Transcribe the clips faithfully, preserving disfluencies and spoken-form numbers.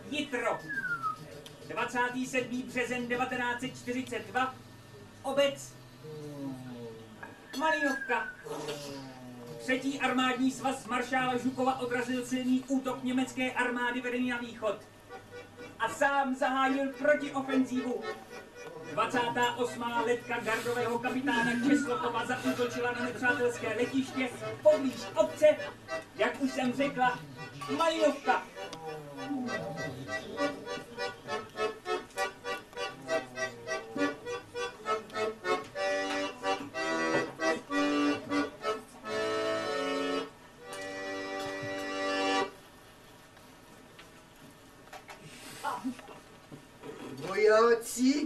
Jitro. dvacátého sedmého březen devatenáct set čtyřicet dva. Obec Malinovka. Třetí armádní svaz maršála Žukova odrazil silný útok německé armády vedený na východ. A sám zahájil protiofenzívu. dvacátá osmá letka gardového kapitána Česlokova zaútočila na nepřátelské letiště poblíž obce, jak už jsem řekla, Malinovka. Vojáci,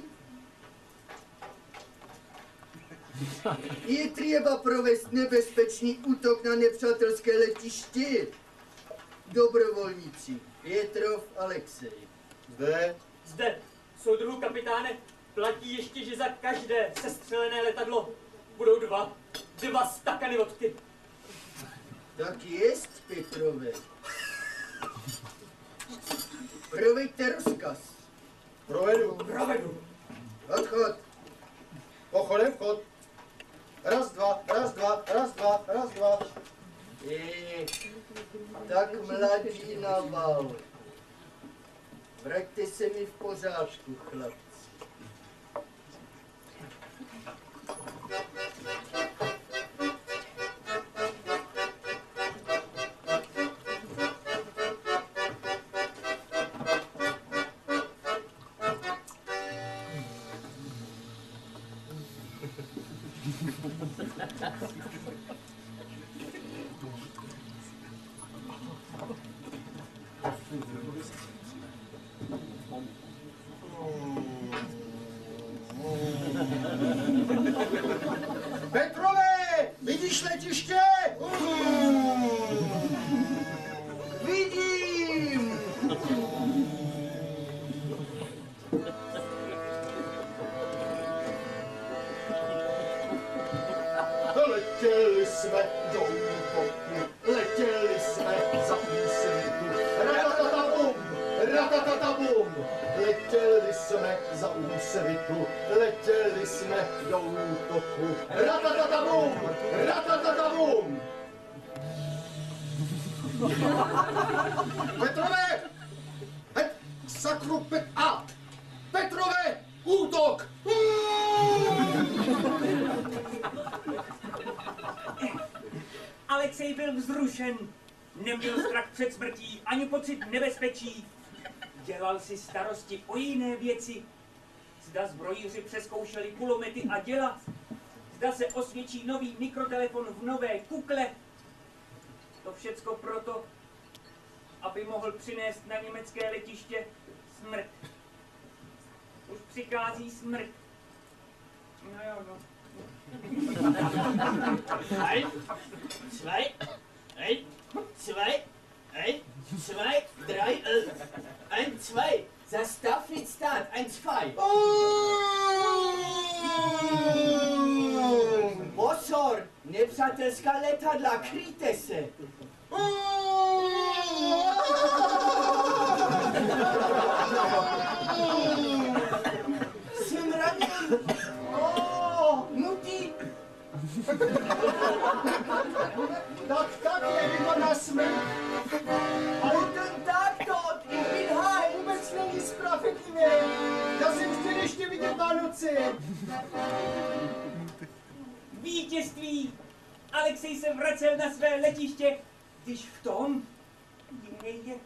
je třeba provést nebezpečný útok na nepřátelské letiště. Dobrovolníci, Pětrov, Alexej. Zde. Zde, soudruhu kapitáne, platí ještě, že za každé sestřelené letadlo budou dva, dva stakany vodky. Tak jest, Petrové. Proveďte rozkaz. Provedu. Provedu. Odchod. Pochodem vchod. Raz, dva, raz, dva, raz, dva, raz, dva. Je, tak mladí na val. Vraťte se mi v pořádku, chlapci. Petrové, vidíš letiště? Vidím! Letěli jsme do útoku, letěli jsme za úsvitu. Ratatatabum, ratatatabum. Letěli jsme za úsvitu, letěli jsme do útoku. Ratatatabum, ratatatabum. Petrové! Hej, sakru Pet... A! Petrové! Útok! Alexej byl vzrušen. Neměl strach před smrtí, ani pocit nebezpečí. Dělal si starosti o jiné věci. Zda zbrojíři přezkoušeli kulomety a děla. Zda se osvědčí nový mikrotelefon v nové kukle. To všecko proto, aby mohl přinést na německé letiště smrt. Už přichází smrt. No jo, no. Ein, zwei, ein, zwei, ein, zwei, drei, äh, ein, zwei. Zastav mit start, ein, zwei. Pozor, nepřátelská letadla, kryjte se. Jsem raněn. Nutí. Tak, tak, je vypadá smrt. Guten Tag dort, ich bin heim. Vůbec není spravedlivé. Já jsem chtěl ještě vidět Vánoce. Vítězství! Alexej se vracel na své letiště, když v tom je, je.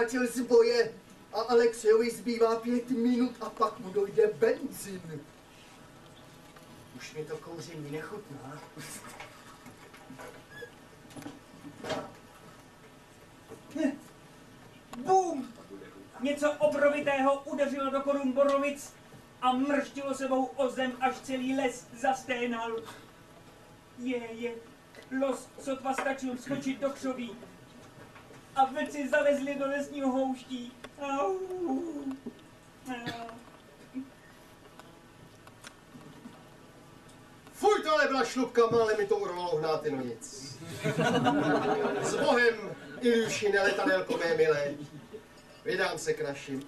vrátil z boje a Alexejovi zbývá pět minut a pak mu dojde benzin. Už mi to kouření nechutná. Bum! Něco obrovitého udeřilo do korun borovic a mrštilo sebou o zem, až celý les zasténal. Je, je, los sotva stačil skočit do křoví a vlci zalezli do lesního houští. Au, au. Fuj, tohle byla šlupka, mále mi to urvalo hnáty, no nic. S Bohem, Iljušine letadelko mé milé. Vydám se k našim.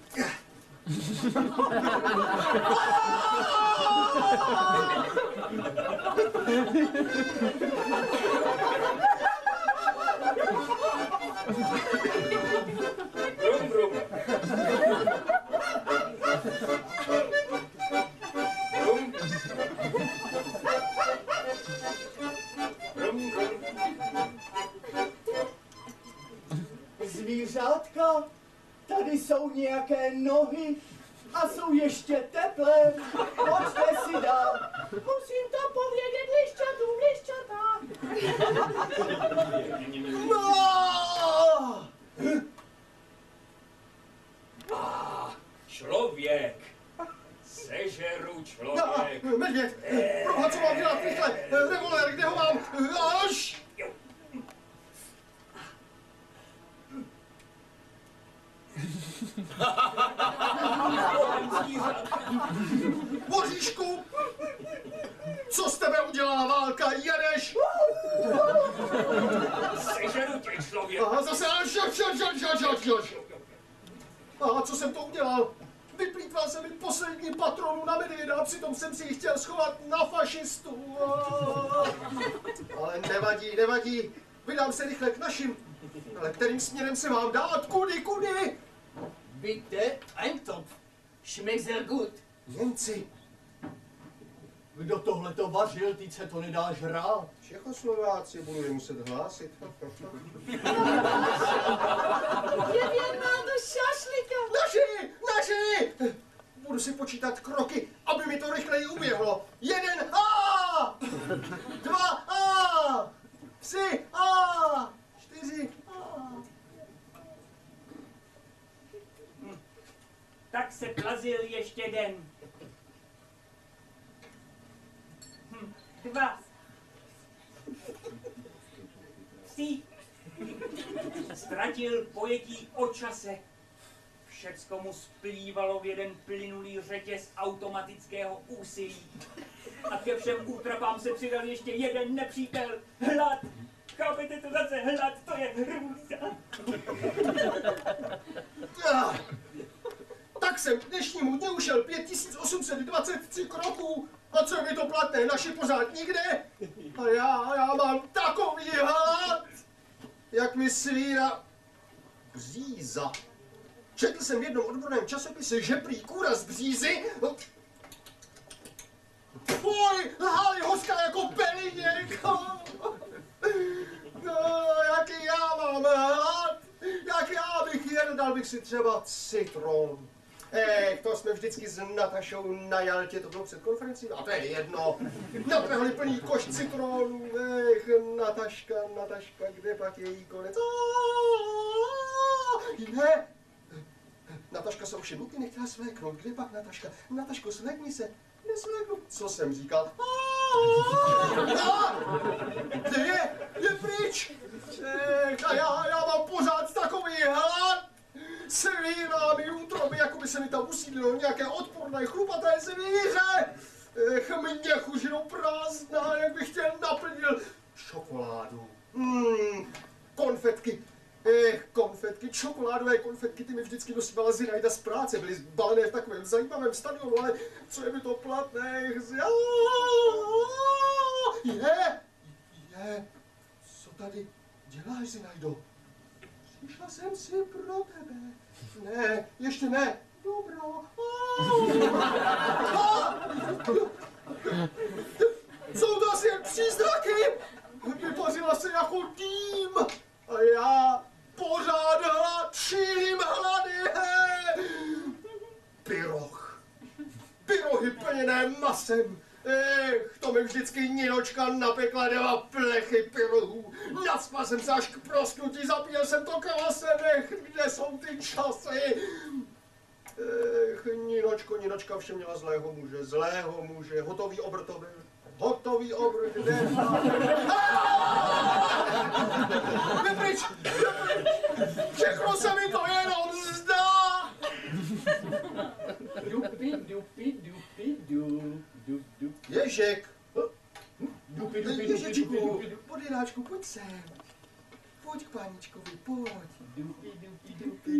Brum, brum. Brum. Brum, brum. Zvířátka, tady jsou nějaké nohy a jsou ještě teplé. Pojďte si dál. Musím to povědět liščatům, liščatá. No! Ah, člověk. Sežeru člověk. No, medvěd, proboha, co mám dělat, rychle, revolver, kde ho mám? Až! Boříšku, co z tebe udělala válka, jedeš? Sežeru tě, člověk. Aha, zase, až, až, až, až, až, až, až. Aha, co jsem to udělal? Vyplýtval jsem mi poslední patronu na medvěda a přitom jsem si ji chtěl schovat na fašistu. Ale nevadí, nevadí. Vydám se rychle k našim. Ale kterým směrem se mám dát? Kudy, kudy? Bitte, Eintopf. Schmeckt sehr gut. Němci. Kdo tohle to vařil, ty se to nedá žrát. Čechoslováci, budu je muset hlásit. Je věrná do šašlika. Naši, naši! Budu si počítat kroky, aby mi to rychleji uběhlo. Jeden A! Dva A! Tři A! Čtyři A! Tak se plazil ještě den. Hm, dva. Tři. Ztratil pojetí o čase. Všecko mu splývalo v jeden plynulý řetěz automatického úsilí. A ke všem útrapám se přidal ještě jeden nepřítel. Hlad. Chápete to zase? Hlad, to je hrůza. Ah, tak jsem k dnešnímu dni ušel pět tisíc osm set dvacet tři kroků. A co je mi to platné, naši pořád nikde? A já, já mám takový hlad, jak mi svíra bříza. Četl jsem v jednom odborném časopise, že prý kůra z břízy... Fuj, lhali hořká jako peliněk. No, jaký já mám hlad, jak já bych jen, dal bych si třeba citron. Ech, to jsme vždycky s Natašou na Jaltě, to bylo před konferencí, a to je jedno. Natrhli plný koš citronů, ech, Nataška, Nataška, kde pak je jí konec? Ne, Nataška se ovšem nikdy nechtěla svléknout, kde pak Nataška? Nataško, svlékni se, nesvléknu. Co jsem říkal? Kde je? Je pryč. Ech, a já, já mám pořád takový hlad. Svíra mi útroby, jako by se mi tam usídlilo nějaké odporné chlupaté zvíře. Ech, mě chužinou prázdná, jak bych chtěl naplnil čokoládu. Mm, konfetky. Ech, konfetky, čokoládové konfetky, ty mi vždycky nosívala Zinaida z práce, byly zbalené v takovém zajímavém stadionu, ale co je mi to platné? Je, je, co tady děláš, Zinaido? Přišla jsem si pro tebe. Ne, ještě ne. Dobro. Jsou to asi jen přízraky. Vypařila se jako tým. A já pořád hlad, šílím hlad. naplněné masem. Ech, to mi vždycky Ninočka napekla dva plechy pyrohů. Naspal jsem se až k prosknutí, zapíjel jsem to kvasem, ech, kde jsou ty časy? Ech, Ninočko, Ninočka vše měla zlého muže, zlého muže, hotový obr to byl. Hotový obr, kde? Jde pryč, jde pryč, všechno se mi to jenom zdá. Dupi, dupi, dupi, du, du, du. Ježek, Dupi, dupi, dupi, Ježečku, dupi, dupi. podyráčku, pojď sem. Pojď k páničkovi, pojď. Dupi, dupi, dupi,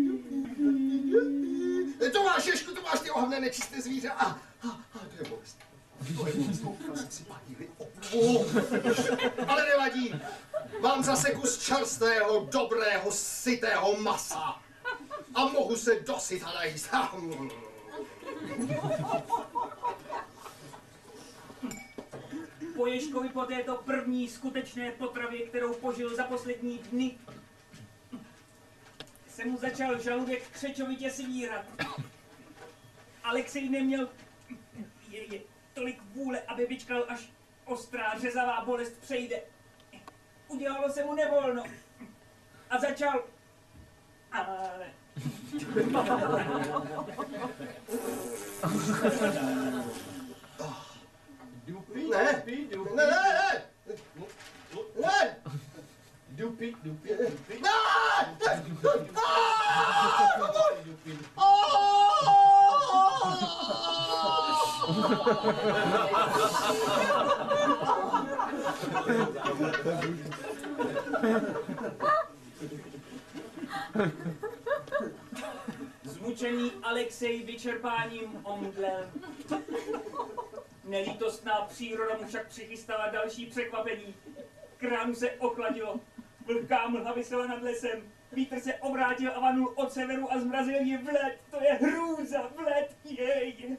dupi. To máš, Ježku, to máš ty ohavné nečisté zvíře. A, a, a to je bolest. To je bolest, koukal jsem si paníli. Oh, ale nevadí. Mám zase kus čerstvého, dobrého, sytého masa. A mohu se dosyta najíst. Po Ježkovi po této první skutečné potravě, kterou požil za poslední dny, se mu začal žaludek křečovitě svírat. Alexej neměl je, je, tolik vůle, aby vyčkal, až ostrá řezavá bolest přejde. Udělalo se mu nevolno a začal... Ale... Dupi, Ne, dupi, dupi. ne, ne, ne. Dupi, dupi, dupi. Ne! Dupi, dupi. Zmučený Alexej vyčerpáním omdlel. Nelítostná příroda mu však přichystala další překvapení. K ránu se ochladilo. Vlhká mlha visela nad lesem. Vítr se obrátil a vanul od severu a zmrazil ji v led. To je hrůza, v led, jej.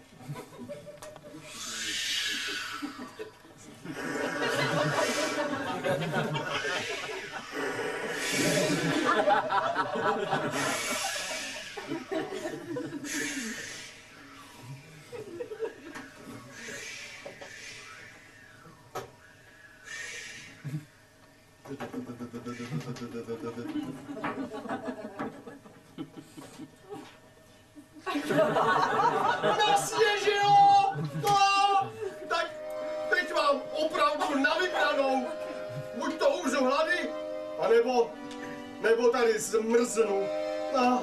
Nasněžilo! No, tak teď mám opravdu na vybranou. Buď to umřu hlady, anebo, nebo tady zmrznu. A...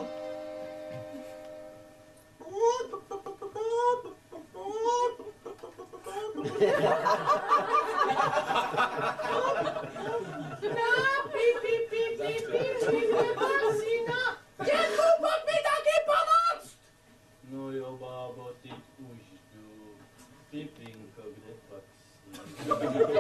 No jo, bábo, teď už jdu. Pipinko, kde pak jsi?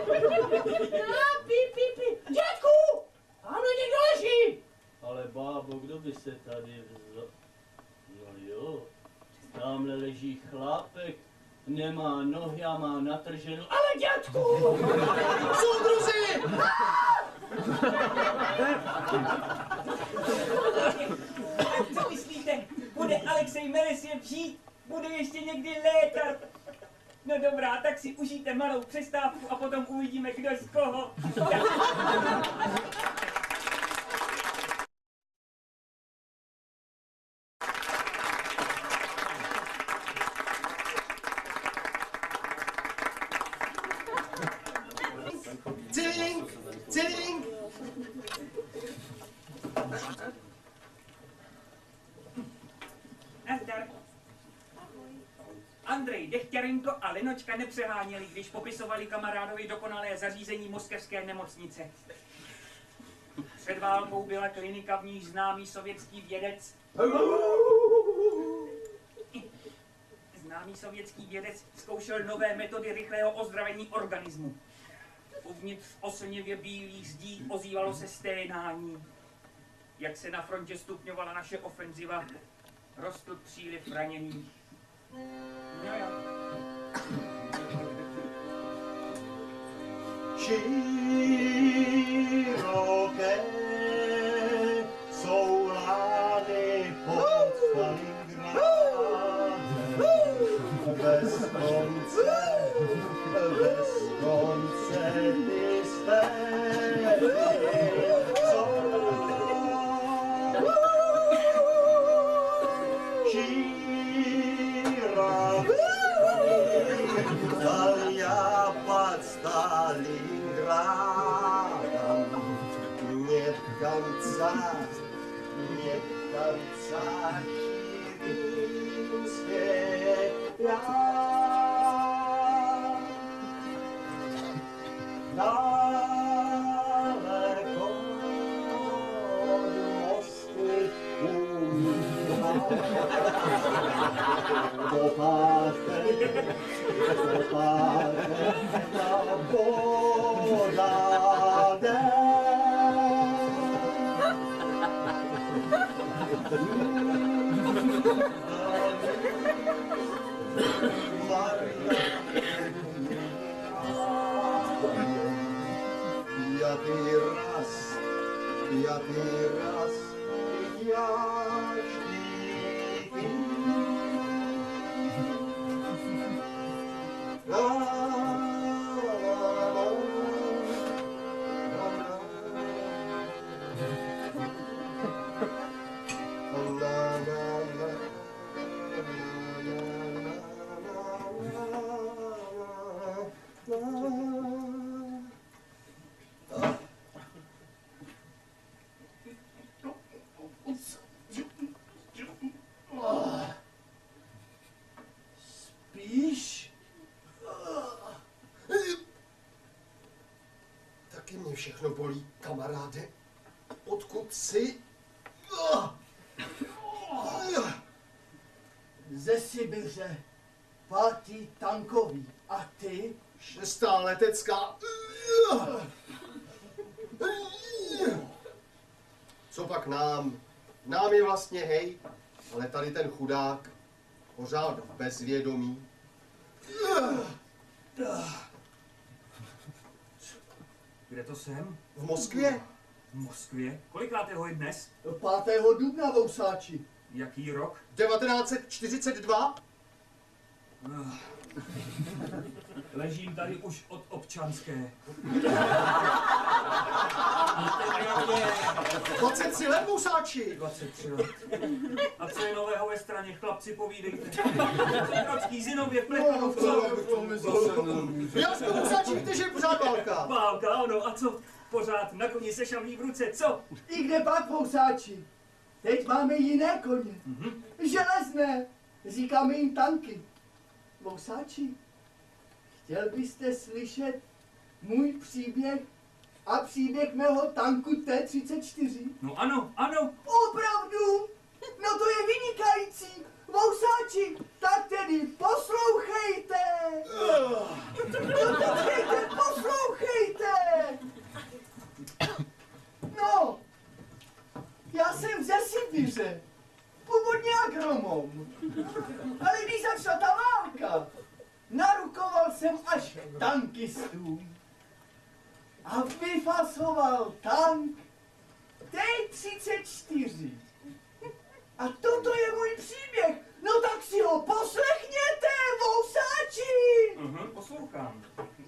Dětku! Tamhle někdo leží! Ale bábo, kdo by se tady vzal? No jo, tamhle leží chlápek, nemá nohy a má natrženou. Ale dětku! Soudruzi! Co myslíte? Bude Alexej Melesjev žít? Bude ještě někdy létat? No dobrá, tak si užijte malou přestávku a potom uvidíme, kdo z koho. Cilink! Cilink! Nazdar. Andrej Dechťarenko a Lenočka nepřeháněli, když popisovali kamarádovi dokonalé zařízení moskevské nemocnice. Před válkou byla klinika, v níž známý sovětský vědec Známý sovětský vědec zkoušel nové metody rychlého ozdravení organismu. Uvnitř oslnivě bílých zdí ozývalo se sténání. Jak se na frontě stupňovala naše ofenziva, rostl příliv raněných. No jo. Široké jsou lány pod Stalingradem, bez konce, bez konce ty stejný, co šíra Zaljapad Stalingradem, нет конца, нет конца Чигиринская. Далеко от Москвы Попаде, попаде на Богаде. Пятый раз, пятый раз я жди. Spíš? Taky mě všechno bolí, kamaráde. Odkud jsi? Ze Sibiře, pátý tankový. A ty? Šestá letecká. Co pak nám? Nám je vlastně hej, ale tady ten chudák pořád v bezvědomí. Kde to jsem? V Moskvě? V Moskvě? Kolikátého je dnes? pátého dubna, Vousáči. Jaký rok? devatenáct set čtyřicet dva? Ležím tady už od občanské. dvacet tři let, Vousáči! dvacet tři let. A co je nového ve straně? Chlapci, povídejte. Trocký, Zinově, Plekanov, co? Jasno, Vousáči, víte, že je pořád válka. Válka, ano, a co? Pořád na koni se šavlí v ruce, co? I kde pak, Vousáči? Teď máme jiné koně. Mhm. Železné. Říkáme jim tanky. Vousáči, chtěl byste slyšet můj příběh a příběh mého tanku T třicet čtyři? No ano, ano. Opravdu? No to je vynikající. Vousáči, tak tedy poslouchejte. No počkejte, poslouchejte. No, já jsem ze Sibiře. Původně agronom. Ale když začala ta válka, narukoval jsem až tankistům. A vyfasoval tank T třicet čtyři. A toto je můj příběh. No tak si ho poslechněte, Vousáči! Mhm, poslouchám.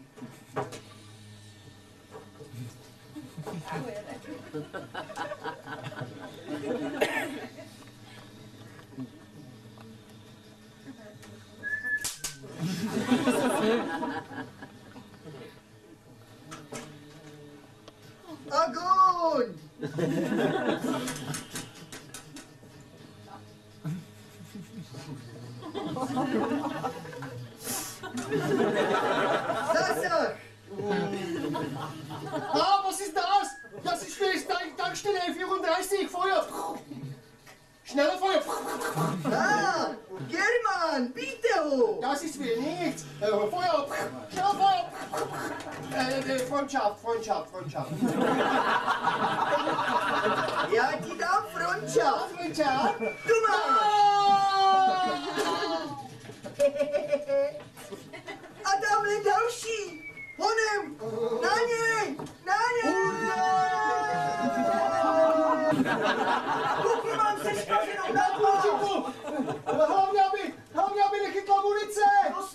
Agoň! Zasah! Ah, was ist das? Das ist für die Tankstelle vierunddreißig, Feuer! Schneller Feuer! Ah, German, bitte ho! Das ist für nichts! Äh, Feuer! Schneller Feuer! Äh, äh, Freundschaft, Freundschaft, Freundschaft! Já ti dám fronča! Freundschaft! Tu máš! A tamhle další! Honem! Na něj! Na něj! Kuky mám se škařenou na tvář! Hlavně, aby, hlavně, aby nechytla munice! To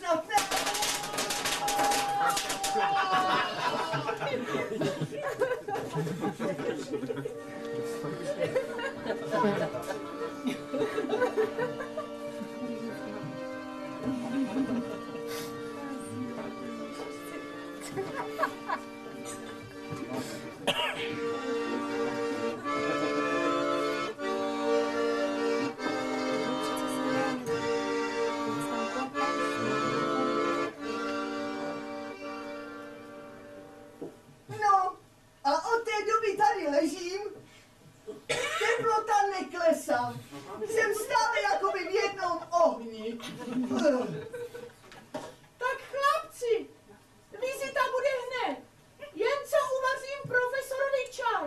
No, a od té doby tady ležím. Teplota neklesá. Jsem stále jakoby v jednom ohni. Tak chlapci, vizita bude hned. Jen co uvařím profesorovi čaj.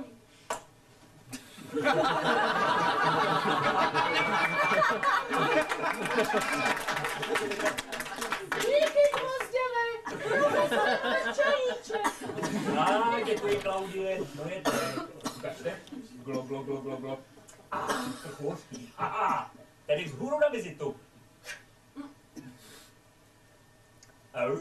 Díky, Gvozděle, profesor bez čajíček. A děkuji, Klaudie, to je to. Ukažte. Glo, glo, glo, glo, glo. A, trochu hořký. Aha, tedy vzhůru na vizitu. Au.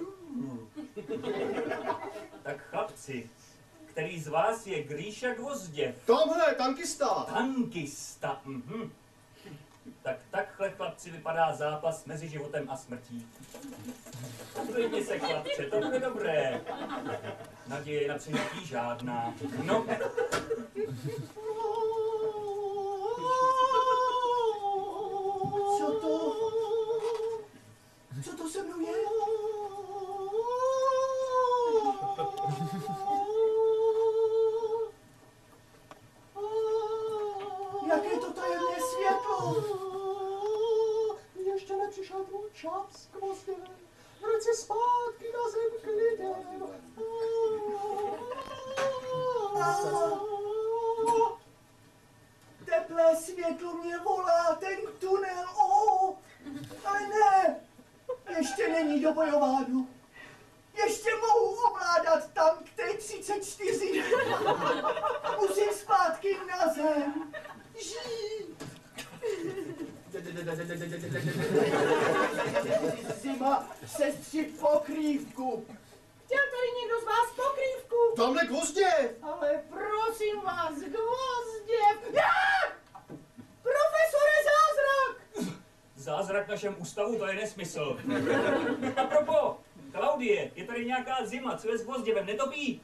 Tak chlapci, který z vás je Gríša Gvozděv? Tamhle, tankista. Tankista, mhm. Tak takhle, chlapci, vypadá zápas mezi životem a smrtí. Klidni se, chlapče, to bude dobré. Naděje na přežití žádná. No. Co to? Co to se mnou je? Jaké to tajemné světlo? Ještě nepřišel tvůj čas, Gvozděle. Vrať se zpátky na zem klidem. Teplé světlo mě volá, ten tunel, oh, ale ne, ještě není do bojovánu. Ještě mohu ovládat tank T třicet čtyři. Musím zpátky na zem. Žít. Zima, sestřit pokrývku. Chtěl tady někdo z vás pokrývku? Tamhle Gvozděv. Ale prosím vás, Gvozděv. Já! Profesore Zázrak! Zázrak v našem ústavu, to je nesmysl. A propos, Klaudie, je tady nějaká zima, co je s Gvozděvem, netopí?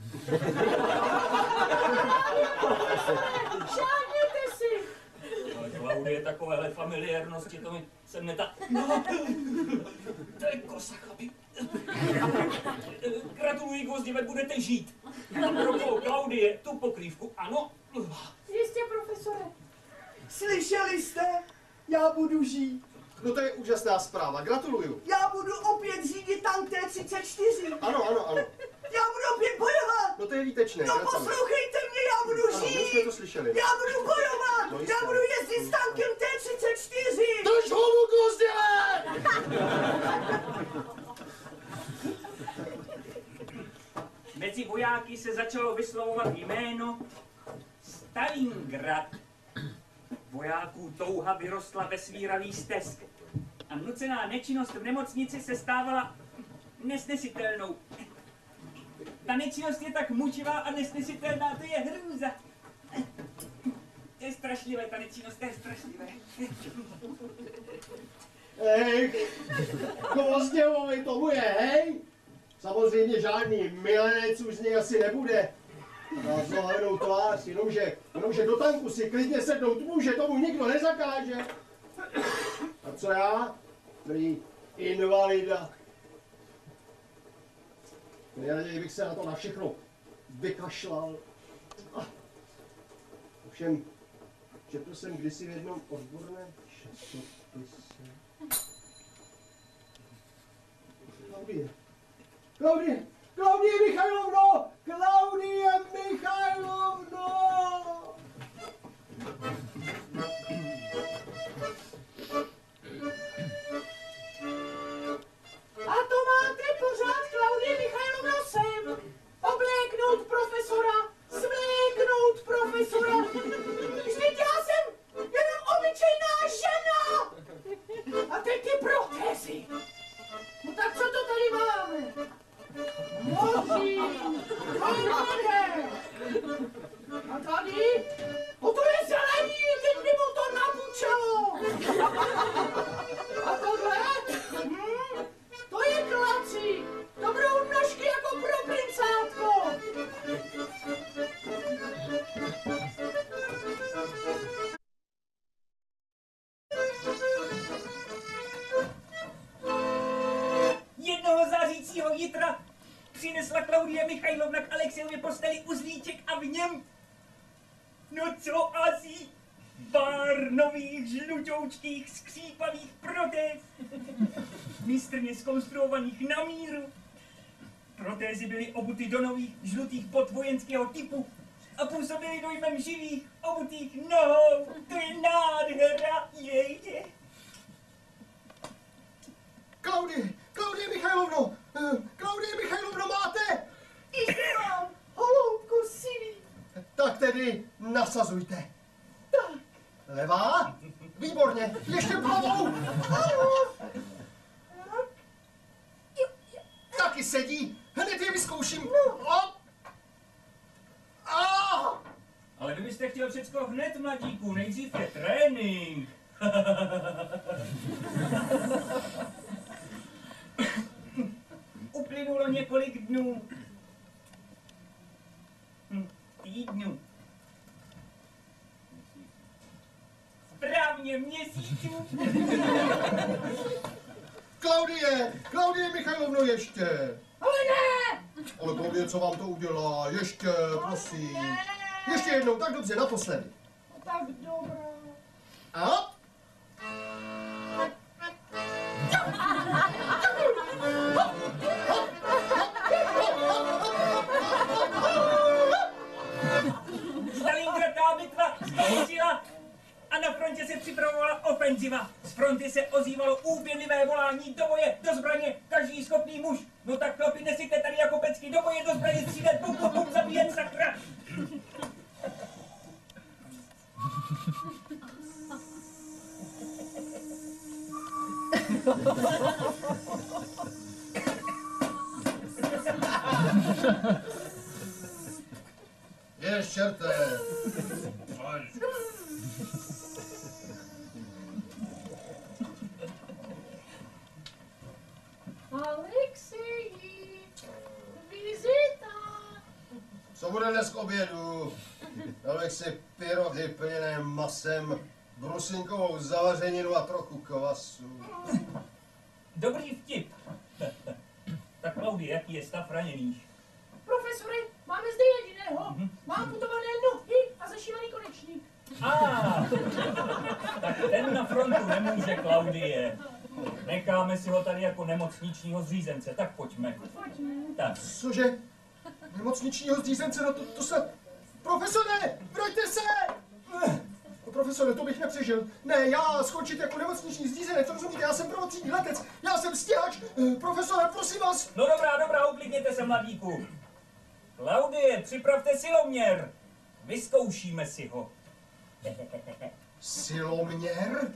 Šáhněte si! Ale Klaudie, takovéhle familiárnosti, to mi sem neta... No, to je kosa, chlapi. Gratuluji, Gvozděve, budete žít. A propos, Klaudie, tu pokrývku, ano? Jistě, profesore. Slyšeli jste? Já budu žít. No to je úžasná zpráva, gratuluju. Já budu opět řídit tank T třicet čtyři. Ano, ano, ano. Já budu opět bojovat. No to je výtečné, No gratuluju. poslouchejte mě, já budu Ano, my jsme žít. to slyšeli. Já budu bojovat. No jistě. Já budu jezdit s tankem T třicet čtyři. Drž hlavu, Gvozděle! Mezi vojáky se začalo vyslovovat jméno Stalingrad. Vojáků touha vyrostla ve svíravý stesk a nucená nečinnost v nemocnici se stávala nesnesitelnou. Ta nečinnost je tak mučivá a nesnesitelná, to je hrůza. To je strašlivé, ta nečinnost, to je strašlivé. Hej, Gvozděvovi tomu je, hej? Samozřejmě žádný milenec už z něj asi nebude. Má zlohenou tvář, jenomže, jenomže do tanku si klidně sednout může, tomu nikdo nezakáže. A co já? Prý invalida. Nejraději bych se na to na všechno vykašlal. Ovšem, četl jsem kdysi v jednom odborném časopise. Klaudie. Klaudie! Klaudie Michajlovno! Klaudie Michajlovno! A to máte pořád, Klaudie Michajlovna, sem. Obléknout profesora, svléknout profesora. Vždyť já jsem jenom obyčejná žena. A teď ty protézy. No tak co to tady máme? Moří, vnitra přinesla Klaudie Michajlovna k Alexejově posteli uzlíček a v něm, no co asi, pár nových žlutoučkých skřípavých protéz, mistrně zkonstruovaných na míru. Protézy byly obuty do nových žlutých bot vojenského typu a působily dojmem živých obutých nohou. To je nádhera, jejde. Klaudie, Klaudie Michajlovno, eh, Klaudie Michajlovno, máte? I mám, holoubku syný. Tak tedy nasazujte. Tak, Levá? Výborně, ještě pravou. ano. Tak, jo, jo. Taky sedí, hned je vyzkouším. Op. Ah! Ale kdybyste chtěl všecko hned, mladíku, nejdřív je trénink. Uplynulo několik dnů. Hm, týdnů. Správně měsíců. Klaudie, Klaudie Michajlovno, ještě. Ale ne! Ale Klaudie, co vám to udělá? Ještě, prosím. Ještě jednou, tak dobře, naposledy. Tak dobrá. A? Stalingradová bitva skončila a na frontě se připravovala ofenziva. Z fronty se ozývalo úpěnlivé volání do boje, do zbraně, každý schopný muž. No tak chlapi, nesíte tady jako pecky, do boje, do zbraně, střílet, bum, bum, bum, zabíjet, sakra. Je čerte. Alexeji, vizita. Co bude dnes k obědu? Dal bych si pyrohy plněné masem, brusinkovou zavařeninu a trochu kvasu. Dobrý vtip. Tak Klaudie, jaký je stav raněných? Profesore, máme zde jediného. Má putované nohy a zašívaný konečník. A, tak ten na frontu nemůže, Klaudie. Necháme si ho tady jako nemocničního zřízence, tak pojďme. Pojďme. Tak. Cože? Nemocničního zřízence, no to, to se... Profesore, vraťte se! No, profesore, to bych nepřežil. Ne, já skončit jako nemocniční zřízenec, rozumíte, já jsem prvotřídní letec, já jsem stěhač. Profesore, prosím vás. No dobrá, dobrá, uklidněte se, mladíku. Klaudie, připravte siloměr. Vyzkoušíme si ho. Siloměr?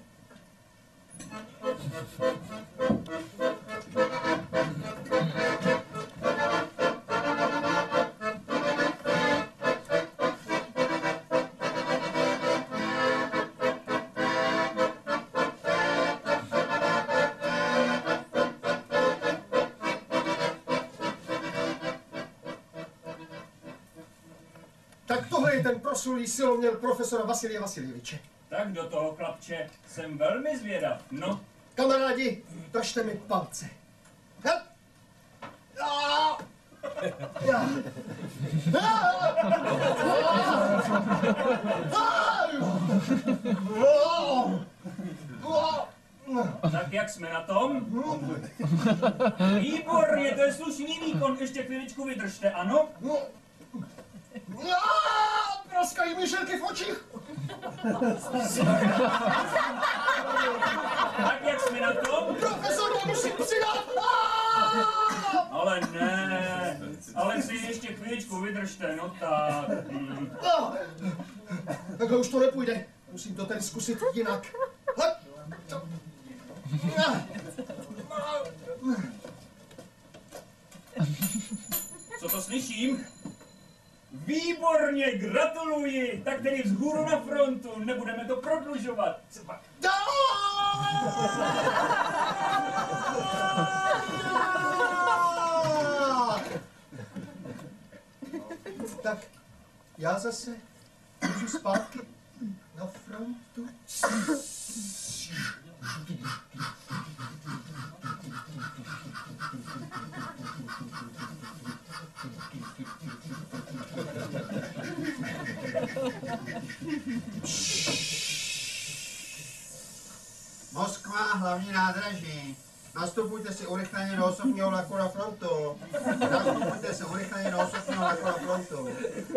Tak tohle je ten proslulý siloměr profesora Vasilie Vasiljeviče. Tak do toho, chlapče, jsem velmi zvědav, no. Kamarádi, držte mi palce. Hep. Ah! Ja. Ah! Ah! Tak jak jsme na tom? Výborně, to je slušný výkon, ještě chviličku vydržte, ano? Ah! Praskají mi žilky v očích. Tak jak jsme na tom? Profesor, musím přidat. Ale ne, ale si ještě chviličku vydržte, no tak. Hmm. Takhle už to nepůjde. Musím to teď zkusit jinak. Co to slyším? Výborně, gratuluji! Tak tedy vzhůru na frontu, nebudeme to prodlužovat. Třeba... Tak já zase můžu zpátky na frontu. Moskva, hlavní nádraží. Nastupujte si urychleně do osobního vlaku na frontu. Nastupujte si urychleně do osobního vlaku na frontu.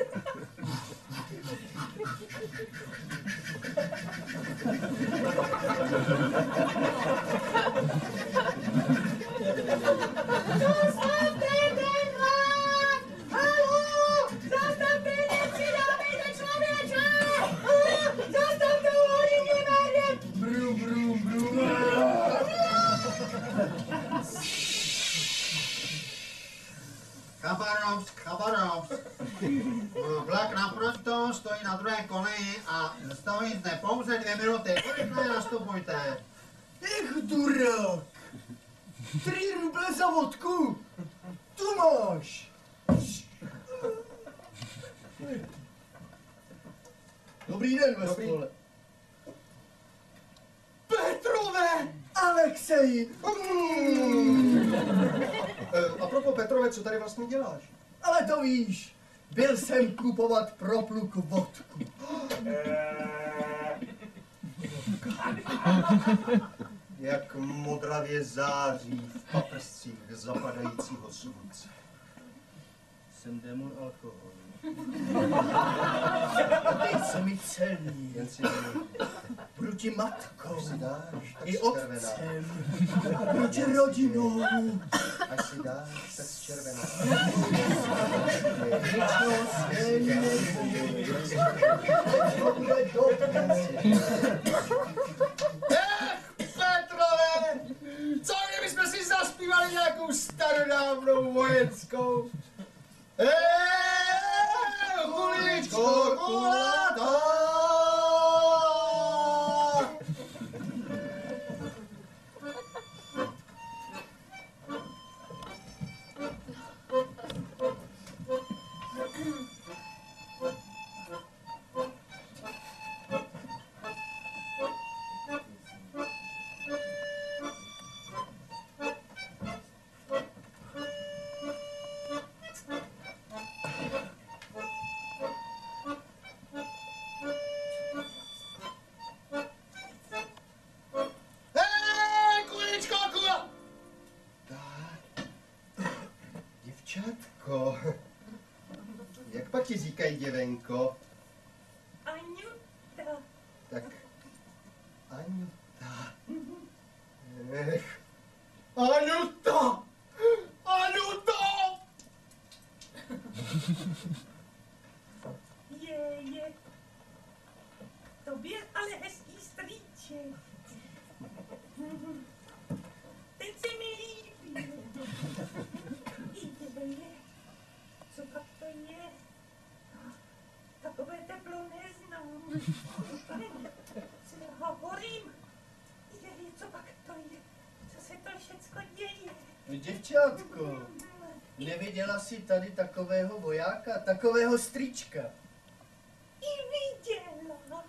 Zastavte ten vlak! Haló! Zastavte, nepřidávejte člověče! Zastavte uvolnění méně! Brum, brum, brum. Chabarovsk, Chabarovsk. Vlak na frontu stojí na druhé koleji a stojí zde pouze dvě minuty. Urychleně nastupujte. Ech, durák! Tři ruble za vodku! Tu máš! Dobrý den, Vespole. Petrové! Alexej! Mm. E, a propos Petrové, co tady vlastně děláš? Ale to víš, byl jsem kupovat pro pluk vodku. Jak modravě září v paprscích zapadajícího slunce. Jsem démon alkoholu. Dej se mi celý. Jen si nevím. Budu ti matkou. Si dáš, tak I červená. otcem. Budu ti rodinou. Až si dáš, tak červená. Ech, Petrové! Co kdybychom si zaspívali nějakou starodávnou vojenskou? Eee, kuličko kulatá! Děvčátko, jak pak ti říkají děvenko? Aňuta. Tak, Aňuta. Ech, Aňuta! Aňuta! Je, je. To byl ale hezký strýček. Teď se mi líbí. Je, co pak to je? Takové teplo neznám. Se hovorím. Je, co pak to je? Co se to všecko děje? Děvčátko, neviděla jsi tady takového vojáka, takového strýčka? I viděla.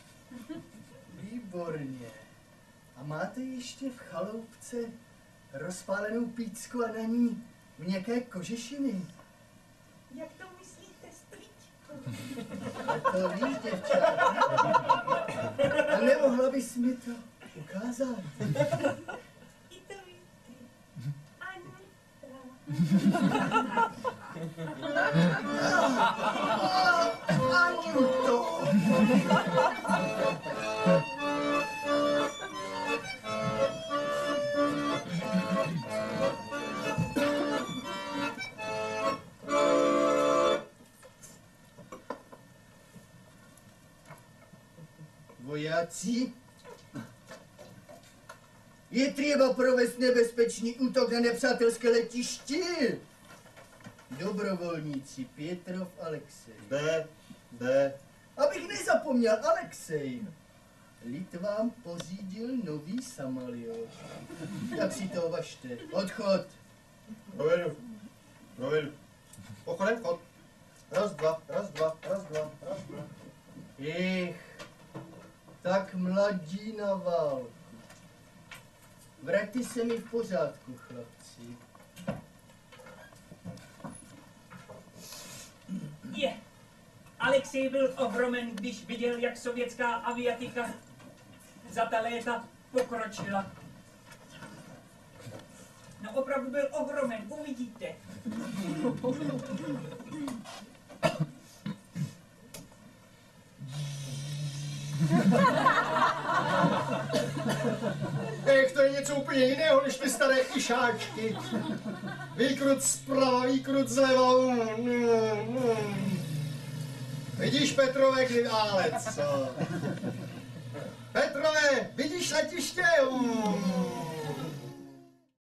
Výborně. A máte ještě v chaloupce rozpálenou pícku a na ní měkké kožešiny? Jak to myslíte, strýčko? A to víš, děvčátko. A nemohla bys mi to ukázat? I to víte. Aňuta. Aňuto! Vojáci, je třeba provést nebezpečný útok na nepřátelské letišti. Dobrovolníci Pětrov Alexej. B, B. Abych nezapomněl, Alexej. Lid vám pořídil nový samoliot. Tak si to važte. Odchod. Provedu. Provedu. Pochodem, chod. Raz, dva, raz, dva, raz, dva, raz, dva. Ech, tak mladí na válku. Vraťte se mi v pořádku, chlapci. Je. Alexej byl ohromen, když viděl, jak sovětská aviatika za ta léta pokročila. No opravdu byl ohromen, uvidíte. Ech, to je něco úplně jiného, než ty staré išáčky. Výkrut zprava, výkrut zleva. Mm, mm, mm. Vidíš, Petrové, kdy válec, co? Petrové, vidíš letiště? Mm.